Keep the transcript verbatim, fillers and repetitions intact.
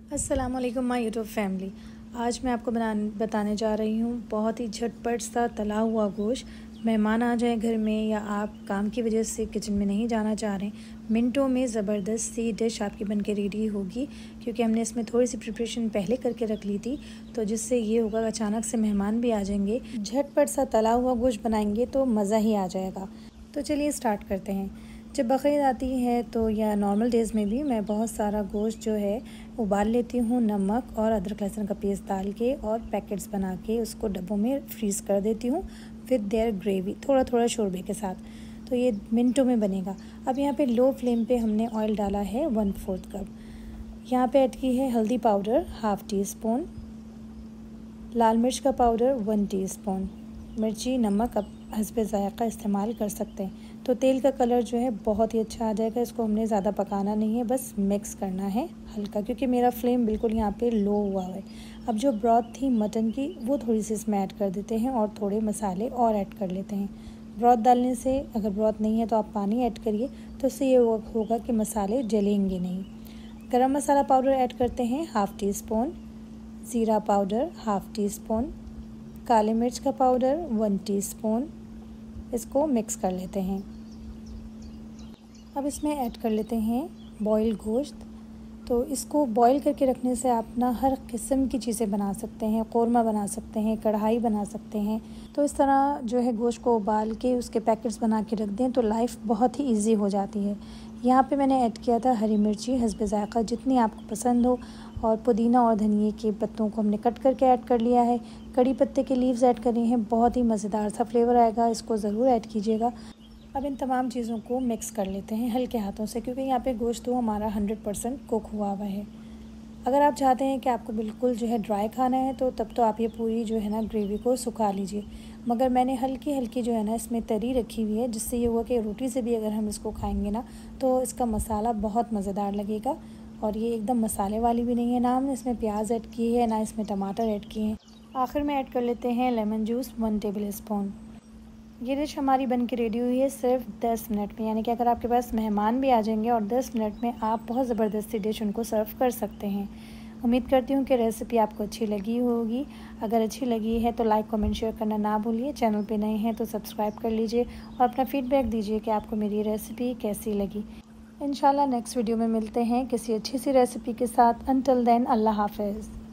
अस्सलाम वालेकुम my YouTube family. आज मैं आपको बना बताने जा रही हूँ बहुत ही झटपट सा तला हुआ गोश्त। मेहमान आ जाए घर में या आप काम की वजह से किचन में नहीं जाना चाह रहे, मिनटों में ज़बरदस्त सी डिश आपकी बनके रेडी होगी, क्योंकि हमने इसमें थोड़ी सी प्रिपरेशन पहले करके रख ली थी। तो जिससे ये होगा अचानक से मेहमान भी आ जाएंगे, झटपट सा तला हुआ गोश्त बनाएंगे तो मज़ा ही आ जाएगा। तो चलिए स्टार्ट करते हैं। जब बकरीद आती है तो या नॉर्मल डेज़ में भी मैं बहुत सारा गोश्त जो है उबाल लेती हूँ नमक और अदरक लहसुन का पेस्ट डाल के, और पैकेट्स बना के उसको डब्बों में फ्रीज़ कर देती हूँ विद देयर ग्रेवी, थोड़ा थोड़ा शोरबे के साथ। तो ये मिनटों में बनेगा। अब यहाँ पे लो फ्लेम पे हमने ऑयल डाला है वन फोर्थ कप। यहाँ पे ऐड की है हल्दी पाउडर हाफ़ टी स्पून, लाल मिर्च का पाउडर वन टी स्पून, मिर्ची नमक अब हस्बे ज़ायक़ा इस्तेमाल कर सकते हैं। तो तेल का कलर जो है बहुत ही अच्छा आ जाएगा। इसको हमने ज़्यादा पकाना नहीं है, बस मिक्स करना है हल्का, क्योंकि मेरा फ्लेम बिल्कुल यहाँ पे लो हुआ है। अब जो ब्रॉथ थी मटन की वो थोड़ी सी इसमें ऐड कर देते हैं और थोड़े मसाले और ऐड कर लेते हैं। ब्रॉथ डालने से, अगर ब्रॉथ नहीं है तो आप पानी ऐड करिए, तो इससे ये होगा कि मसाले जलेंगे नहीं। गरम मसाला पाउडर ऐड करते हैं हाफ़ टी स्पून, ज़ीरा पाउडर हाफ़ टी स्पून, काले मिर्च का पाउडर वन टीस्पून। इसको मिक्स कर लेते हैं। अब इसमें ऐड कर लेते हैं बॉयल गोश्त। तो इसको बॉईल करके रखने से आप ना हर किस्म की चीज़ें बना सकते हैं, कौरमा बना सकते हैं, कढ़ाई बना सकते हैं। तो इस तरह जो है गोश्त को उबाल के उसके पैकेट्स बना के रख दें तो लाइफ बहुत ही इजी हो जाती है। यहाँ पे मैंने ऐड किया था हरी मिर्ची हस्बे ज़ायक़ा, जितनी आपको पसंद हो, और पुदीना और धनिए के पत्तों को हमने कट करके ऐड कर लिया है। कड़ी पत्ते के लीव्स ऐड करे हैं, बहुत ही मज़ेदार सा फ्लेवर आएगा, इसको ज़रूर ऐड कीजिएगा। अब इन तमाम चीज़ों को मिक्स कर लेते हैं हल्के हाथों से, क्योंकि यहाँ पे गोश्त तो हमारा हंड्रेड परसेंट कुक हुआ हुआ है। अगर आप चाहते हैं कि आपको बिल्कुल जो है ड्राई खाना है तो तब तो आप ये पूरी जो है ना ग्रेवी को सुखा लीजिए, मगर मैंने हल्की हल्की जो है ना इसमें तरी रखी हुई है, जिससे ये हुआ कि रोटी से भी अगर हम इसको खाएंगे ना तो इसका मसाला बहुत मज़ेदार लगेगा। और ये एकदम मसाले वाली भी नहीं है, ना हमने इसमें प्याज ऐड की है ना इसमें टमाटर ऐड किए हैं। आखिर में ऐड कर लेते हैं lemon juice one tablespoon. ये डिश हमारी बन के रेडी हुई है सिर्फ दस मिनट में, यानी कि अगर आपके पास मेहमान भी आ जाएंगे और दस मिनट में आप बहुत ज़बरदस्ती डिश उनको सर्व कर सकते हैं। उम्मीद करती हूँ कि रेसिपी आपको अच्छी लगी होगी। अगर अच्छी लगी है तो लाइक कमेंट शेयर करना ना भूलिए। चैनल पे नए हैं तो सब्सक्राइब कर लीजिए और अपना फ़ीडबैक दीजिए कि आपको मेरी रेसिपी कैसी लगी। इंशाल्लाह नेक्स्ट वीडियो में मिलते हैं किसी अच्छी सी रेसिपी के साथ। अनटिल देन अल्लाह हाफ़िज़।